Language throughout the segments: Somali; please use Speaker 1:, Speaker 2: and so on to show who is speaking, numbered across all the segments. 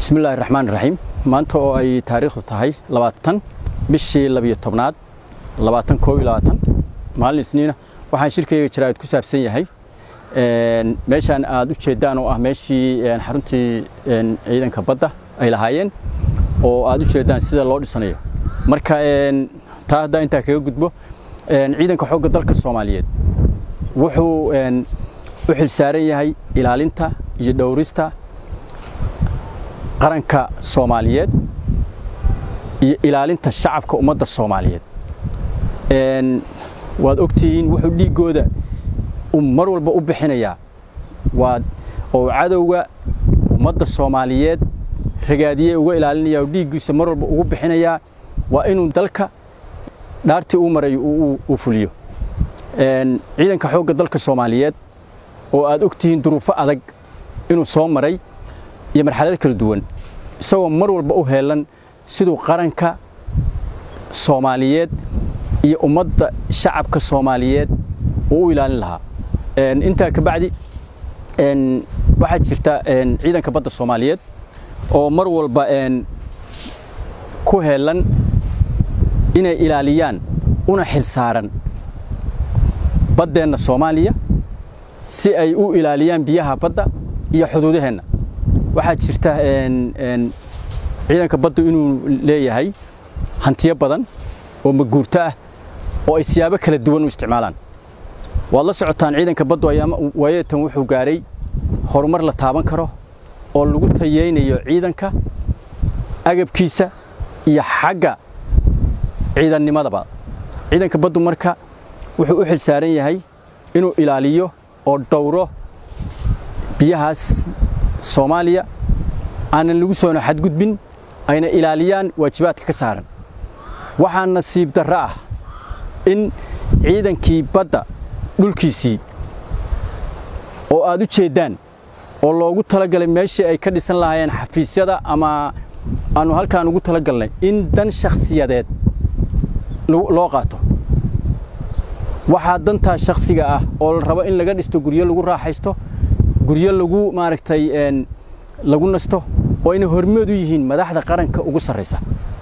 Speaker 1: بسم الله الرحمن الرحيم maanta oo ay taariikhdu tahay 20 bishii 12aad 2022 maalin isniina waxaan shirkayga jiraad ku saabsan yahay meeshan aad u jeedaan oo ah meeshii xaruntii ciidanka badda ay lahaayeen oo aad u jeedaan sida loo dhisanayo marka taa hadda inta kaga gudbo ciidanka xoogga dalka Soomaaliyeed wuxuu u xil saaran yahay ilaalinta iyo dhowrista qaranka Soomaaliyeed iyo ilaalinta shacabka ummadda Soomaaliyeed waad ogtiin wuxuu dhigooda mar walba u bixinaya oo cadawga ummadda Soomaaliyeed ragaadiyay uga ilaalinaya oo dhigiisa mar walba ugu bixinaya waa inuu dalka dhaartii uu maray uu fuliyo ciidanka xoogga dalka Soomaaliyeed oo aad ogtiin duruufo adag inuu soo maray iyo marxalado kala duwan isagoo mar walba u heelan sidoo qaranka Soomaaliyeed iyo ummadda shacabka Soomaaliyeed oo ilaalin lahaa inta ka bacdi waxa jirta ciidanka badda Soomaaliyeed oo mar walba ku heelan inay ilaaliyaan una xil saaran baddeena Soomaaliya si ay u ilaaliyaan biyaha badda iyo xuduudaheena waxa jirta ciidanka baddu inuu leeyahay hantiyo badan oo maguurta ah oo ay siyaabo kala duwan u isticmaalaan wala socotaan ciidanka baddu waayatan wuxuu gaaray horumar la taaban karo oo lagu tayeynayo ciidanka agabkiisa iyo xagga ciidannimadaba ciidanka baddu marka wuxuu u xil saaran yahay inuu ilaaliyo oo dhowro biyahaas Soomaaliya aanan lagu soo xadgudbin ayna ilaaliyaan waajibaadka ka saaran waxaan nasiib darro ah in ciidankii badda dhulkiisii oo aad u jeedaan oo loogu talagalay meeshii ay ka dhisan lahaayeen xafiisyada ama aanu halkaan ugu talagalnay in dan shakhsiyadeed loo qaato waxa danta shakhsiga ah oo la rabo in laga dhisto guryo lagu raaxaysto guryo lagu maaragtay lagu nasto oo inay hormood u yihiin madaxda qaranka ugu sareysa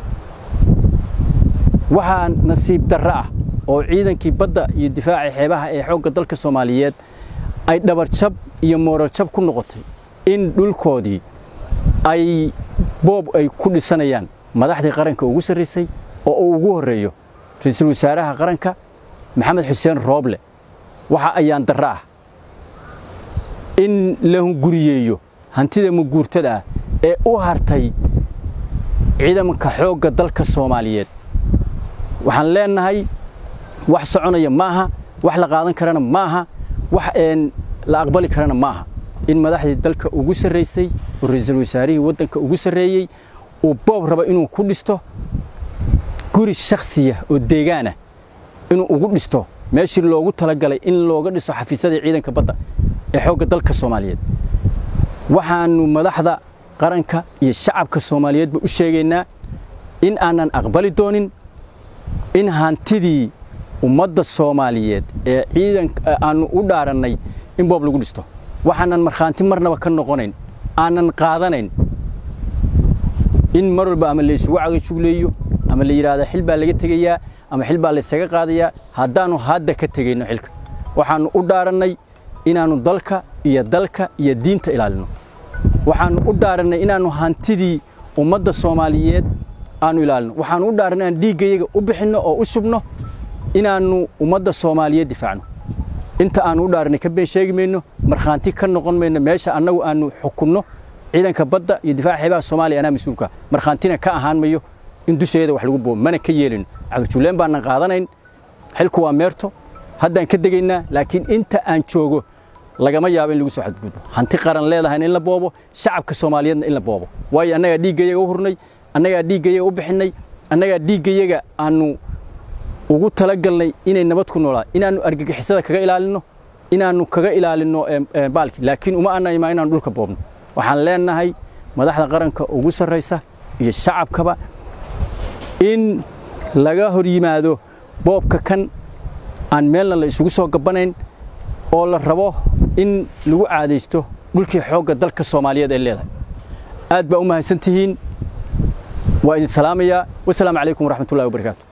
Speaker 1: waxa nasiib darro ah oo ciidankii badda iyo difaaca xeebaha ee xoogga dalka Soomaaliyeed ay dhabar jab iyo moral jab ku noqotay in dhulkoodii ay boob ay ku dhisanayaan madaxdii qaranka ugu sareysay oo ugu horeeyo ra'iisul wasaaraha qaranka Maxamed Xuseen Rooble waxa ayaan darro ah in la hunguriyeeyo hantida muguurtada ee u hartay ciidanka xoogga dalka Soomaaliyeed waxaan leenahay wax soconaya maaha wax la qaadan karana maaha wax la aqbali karana maaha in madaxdii dalka ugu sareysay oo ra'iisul wasaarihii wadanka ugu sareeyay oo boob raba inuu ku dhisto guri shakhsiya oo deegaan ah inuu ugu dhisto meeshii loogu talagalay in looga dhiso xafiisyada ciidanka badda ee xoogga dalka Soomaaliyeed waxaanu madaxda qaranka iyo shacabka Soomaaliyeed u sheegaynaa in aanan aqbali doonin in hantidii ummadda Soomaaliyeed ee ciidanka aanu u dhaaranay in boob lagu dhisto waxaanan marxaanti marnaba ka noqonayn aanan qaadanayn in mar walba ama la isugu cagajugleeyo ama la yiraahdo xil baa laga tagayaa ama xil baa la isaga qaadayaa haddaanu hadda ka tagayno xilka waxaanu u dhaaranay inaanu dalka iyo diinta ilaalino waxaanu u dhaaranay inaanu hantidii ummadda Soomaaliyeed aanu ilaalino waxaanu u dhaaranay in dhiigayaga u bixino oo u shubno inaanu ummadda Soomaaliyeed difaacno inta aanu u dhaaranay ka been sheegmayno marxaanti ka noqon mayno meesha annagu aanu xukunno ciidanka badda iyo difaaca xeebaha Soomaaliya ana mas'uulka marxaantina ka ahaan mayo in dusheeda wax lagu boobo mana ka yeelin cagjuleen baan qaadanayn xilku waa meerto haddaan ka degaynaa laakiin inta aan joogo lagama yaabo in lagu soo xadgudbo hanti qaran leedahay in la boobo shacabka Soomaaliyeedna in la boobo way anaga dhiigayaga u hurnay anaga dhiigayaga u bixinay anaga dhiigayaga aanu ugu talagalnay inay nabad ku noolaa inaanu argagixisada kaga ilaalino inaanu kaga ilaalino baalki laakiin uma aanay ma inaan dhulka boobno waxaan leenahay madaxda qaranka ugu sareysa iyo shacabkaba in laga hor yimaado boobka kan aan meelna la isugu soo gabanayn oo la rabo in lagu caadeysto dhulkii xoogga dalka Soomaaliyeed ee leedahay aad baa u mahadsantihiin waa idin salaamaya wassalaamu calaykum waraxmatullaahi wabarakaatu